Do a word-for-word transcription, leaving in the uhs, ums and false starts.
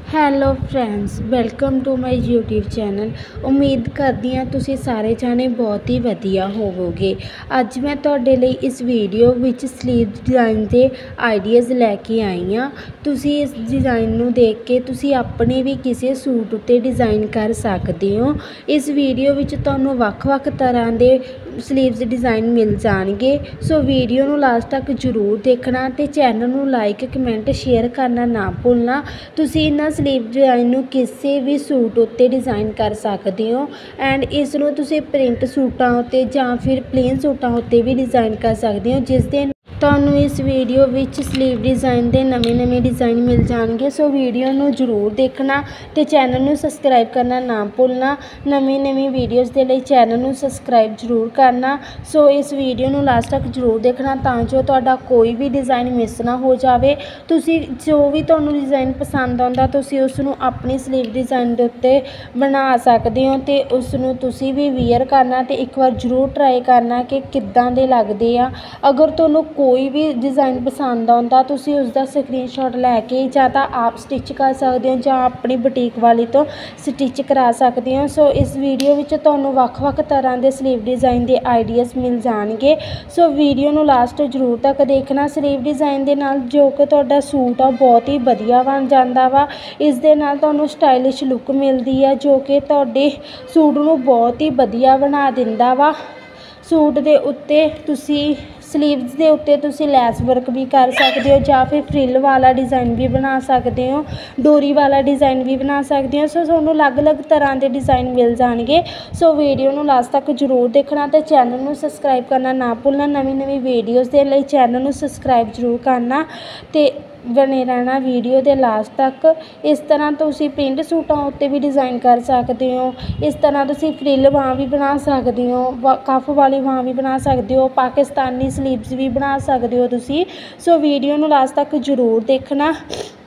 Hello friends, welcome to my YouTube channel. ਉਮੀਦ ਕਰਦੀ ਹਾਂ ਤੁਸੀਂ ਸਾਰੇ ਜਾਣੇ ਬਹੁਤ ਹੀ ਵਧੀਆ ਹੋਵੋਗੇ। ਅੱਜ ਮੈਂ ਤੁਹਾਡੇ ਲਈ ਇਸ ਵੀਡੀਓ ਵਿੱਚ ਸਲੀਵ ਡਿਜ਼ਾਈਨ ਦੇ ਆਈਡੀਆਜ਼ ਲੈ ਕੇ ਆਈ ਹਾਂ। ਤੁਸੀਂ ਇਸ ਡਿਜ਼ਾਈਨ ਨੂੰ ਦੇਖ ਕੇ ਤੁਸੀਂ ਆਪਣੇ ਵੀ ਕਿਸੇ ਸੂਟ ਉੱਤੇ ਡਿਜ਼ਾਈਨ ਕਰ ਸਕਦੇ ਹੋ। ਇਸ ਵੀਡੀਓ ਵਿੱਚ ਤੁਹਾਨੂੰ ਵੱਖ-ਵੱਖ ਤਰ੍ਹਾਂ ਦੇ ਸਲੀਵਸ ਡਿਜ਼ਾਈਨ ਮਿਲ ਜਾਣਗੇ। ਸੋ ਵੀਡੀਓ ਨੂੰ ਲਾਸਟ ਤੱਕ ਜ਼ਰੂਰ ਦੇਖਣਾ ਅਤੇ ਚੈਨਲ ਨੂੰ ਲਾਈਕ ਕਮੈਂਟ ਸ਼ੇਅਰ ਕਰਨਾ ਨਾ ਭੁੱਲਣਾ। ਤੁਸੀਂ ਇਹਨਾਂ ਸਲੀਵ ਡਿਜ਼ਾਈਨ ਨੂੰ ਕਿਸੇ ਵੀ ਸੂਟ ਉੱਤੇ ਡਿਜ਼ਾਈਨ ਕਰ ਸਕਦੇ ਹੋ ਐਂਡ ਇਸ ਨੂੰ ਤੁਸੀਂ ਪ੍ਰਿੰਟ ਸੂਟਾਂ ਉੱਤੇ ਜਾਂ ਫਿਰ ਪਲੇਨ ਸੂਟਾਂ ਉੱਤੇ ਵੀ ਡਿਜ਼ਾਈਨ ਕਰ ਸਕਦੇ ਹੋ, ਜਿਸ ਦੇ ਤੁਹਾਨੂੰ ਇਸ ਵੀਡੀਓ ਵਿੱਚ ਸਲੀਵ ਡਿਜ਼ਾਈਨ ਦੇ ਨਵੇਂ ਨਵੇਂ ਡਿਜ਼ਾਈਨ ਮਿਲ ਜਾਣਗੇ। ਸੋ ਵੀਡੀਓ ਨੂੰ ਜ਼ਰੂਰ ਦੇਖਣਾ ਅਤੇ ਚੈਨਲ ਨੂੰ ਸਬਸਕ੍ਰਾਈਬ ਕਰਨਾ ਨਾ ਭੁੱਲਣਾ। ਨਵੀਂ ਨਵੀਂ ਵੀਡੀਓਜ਼ ਦੇ ਲਈ ਚੈਨਲ ਨੂੰ ਸਬਸਕ੍ਰਾਈਬ ਜ਼ਰੂਰ ਕਰਨਾ। ਸੋ ਇਸ ਵੀਡੀਓ ਨੂੰ ਲਾਸਟ ਤੱਕ ਜ਼ਰੂਰ ਦੇਖਣਾ ਤਾਂ ਜੋ ਤੁਹਾਡਾ ਕੋਈ ਵੀ ਡਿਜ਼ਾਈਨ ਮਿਸ ਨਾ ਹੋ ਜਾਵੇ। ਤੁਸੀਂ ਜੋ ਵੀ ਤੁਹਾਨੂੰ ਡਿਜ਼ਾਈਨ ਪਸੰਦ ਆਉਂਦਾ ਤੁਸੀਂ ਉਸ ਨੂੰ ਆਪਣੀ ਸਲੀਵ ਡਿਜ਼ਾਈਨ ਦੇ ਉੱਤੇ ਬਣਾ ਸਕਦੇ ਹੋ ਅਤੇ ਉਸ ਨੂੰ ਤੁਸੀਂ ਵੀ ਵੀਅਰ ਕਰਨਾ ਅਤੇ ਇੱਕ ਵਾਰ ਜ਼ਰੂਰ ਟਰਾਈ ਕਰਨਾ ਕਿ ਕਿੱਦਾਂ ਦੇ ਲੱਗਦੇ ਆ। ਅਗਰ ਤੁਹਾਨੂੰ ਕੋਈ ਵੀ ਡਿਜ਼ਾਈਨ ਪਸੰਦ ਆਉਂਦਾ ਤੁਸੀਂ ਉਸ ਦਾ ਸਕਰੀਨਸ਼ਾਟ ਲੈ ਕੇ ਜਾਂ ਤਾਂ ਆਪ ਸਟਿਚ ਕਰ ਸਕਦੇ ਹੋ ਜਾਂ ਆਪਣੀ ਬੁਟੀਕ ਵਾਲੀ ਤੋਂ ਸਟਿਚ ਕਰਾ ਸਕਦੇ ਹੋ। ਸੋ ਇਸ ਵੀਡੀਓ ਵਿੱਚ ਤੁਹਾਨੂੰ ਵੱਖ ਵੱਖ ਤਰ੍ਹਾਂ ਦੇ ਸਲੀਵ ਡਿਜ਼ਾਈਨ ਦੇ ਆਈਡੀਆਜ਼ ਮਿਲ ਜਾਣਗੇ। ਸੋ ਵੀਡੀਓ ਨੂੰ ਲਾਸਟ ਜ਼ਰੂਰ ਤੱਕ ਦੇਖਣਾ। ਸਲੀਵ ਡਿਜ਼ਾਈਨ ਦੇ ਨਾਲ ਜੋ ਕਿ ਤੁਹਾਡਾ ਸੂਟ ਆ ਬਹੁਤ ਹੀ ਵਧੀਆ ਬਣ ਜਾਂਦਾ ਵਾ। ਇਸ ਦੇ ਨਾਲ ਤੁਹਾਨੂੰ ਸਟਾਈਲਿਸ਼ ਲੁੱਕ ਮਿਲਦੀ ਹੈ ਜੋ ਕਿ ਤੁਹਾਡੇ ਸੂਟ ਨੂੰ ਬਹੁਤ ਹੀ ਵਧੀਆ ਬਣਾ ਦਿੰਦਾ ਵਾ। ਸੂਟ ਦੇ ਉੱਤੇ ਤੁਸੀਂ ਸਲੀਵਸ ਦੇ ਉੱਤੇ ਤੁਸੀਂ ਲੈਸ ਵਰਕ ਵੀ ਕਰ ਸਕਦੇ ਹੋ ਜਾਂ ਫਿਰ ਫਰਿੱਲ ਵਾਲਾ ਡਿਜ਼ਾਈਨ ਵੀ ਬਣਾ ਸਕਦੇ ਹੋ, ਡੋਰੀ ਵਾਲਾ ਡਿਜ਼ਾਈਨ ਵੀ ਬਣਾ ਸਕਦੇ ਹੋ। ਸੋ ਤੁਹਾਨੂੰ ਅਲੱਗ-ਅਲੱਗ ਤਰ੍ਹਾਂ ਦੇ ਡਿਜ਼ਾਈਨ ਮਿਲ ਜਾਣਗੇ। ਸੋ ਵੀਡੀਓ ਨੂੰ ਲਾਸਟ ਤੱਕ ਜ਼ਰੂਰ ਦੇਖਣਾ ਅਤੇ ਚੈਨਲ ਨੂੰ ਸਬਸਕ੍ਰਾਈਬ ਕਰਨਾ ਨਾ ਭੁੱਲਣਾ। ਨਵੀਂ ਨਵੀਂ ਵੀਡੀਓਜ਼ ਦੇ ਲਈ ਚੈਨਲ ਨੂੰ ਸਬਸਕ੍ਰਾਈਬ ਜ਼ਰੂਰ ਕਰਨਾ ਅਤੇ ਬਣੇ ਰਹਿਣਾ ਵੀਡੀਓ ਦੇ ਲਾਸਟ ਤੱਕ। ਇਸ ਤਰ੍ਹਾਂ ਤੁਸੀਂ ਪ੍ਰਿੰਟ ਸੂਟਾਂ ਉੱਤੇ ਵੀ ਡਿਜ਼ਾਈਨ ਕਰ ਸਕਦੇ ਹੋ। ਇਸ ਤਰ੍ਹਾਂ ਤੁਸੀਂ ਫਰਿੱਲ ਬਾਂਹ ਵੀ ਬਣਾ ਸਕਦੇ ਹੋ, ਕਫ ਵਾਲੀ ਬਾਂਹ ਵੀ ਬਣਾ ਸਕਦੇ ਹੋ, ਪਾਕਿਸਤਾਨੀ ਸਲੀਵਸ ਵੀ ਬਣਾ ਸਕਦੇ ਹੋ ਤੁਸੀਂ। ਸੋ ਵੀਡੀਓ ਨੂੰ ਲਾਸਟ ਤੱਕ ਜ਼ਰੂਰ ਦੇਖਣਾ।